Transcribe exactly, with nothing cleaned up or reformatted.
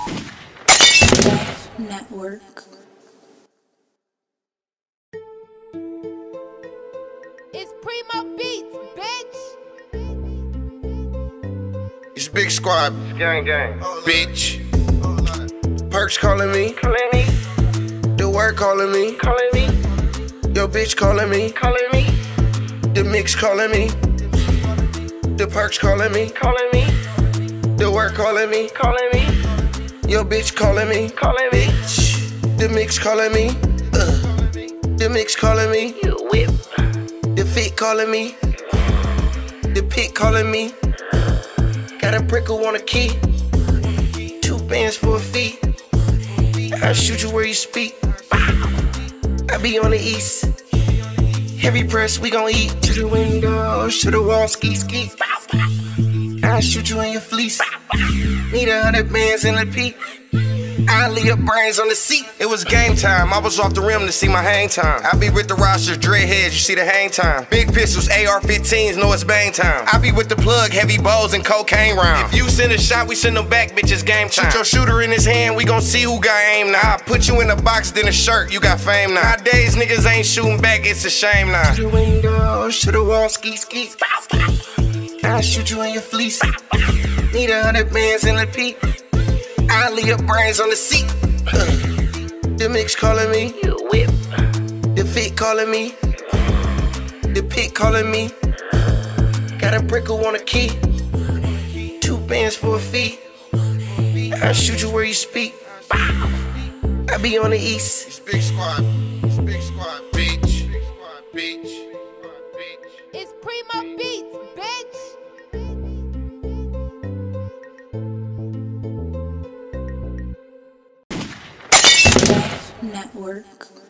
Def Network. It's Primo Beats, bitch. It's Big Squad, Gang, gang. bitch. Perks calling me, Calling me, the word calling me, calling me, your bitch calling me, calling me, the mix calling me, the perks calling me, calling me, the word calling me, calling me, your bitch calling me, calling me. bitch. The mix calling me, uh, the mix calling me, You whip. the fit calling me, the pit calling me. Got a prickle on a key, two bands for a fee. I shoot you where you speak. I be on the east. Heavy press, we gon' eat. To the window, to the wall, ski ski. I shoot you in your fleece. Need a hundred bands in the peak. I leave your brains on the seat. It was game time, I was off the rim to see my hang time. I be with the rosters, dreadheads, you see the hang time. Big pistols, A R fifteens, know it's bang time. I be with the plug, heavy bows and cocaine rounds. If you send a shot, we send them back, bitches, game time. Shoot your shooter in his hand, we gon' see who got aim now. I put you in a box, then a shirt, you got fame now. Nowadays, niggas ain't shooting back, it's a shame now. To the window, to the wall, ski ski. I shoot you in your fleece. Need a hundred bands in the peak. I leave your brains on the seat. The mix calling me, You whip. the fit calling me, the pit calling me. Got a prickle on a key, two bands for a fee. I shoot you where you speak. I be on the east. It's Big Squad, it's Big Squad, bitch. Big Squad, bitch. It's Primo Beats, bitch. Def Network.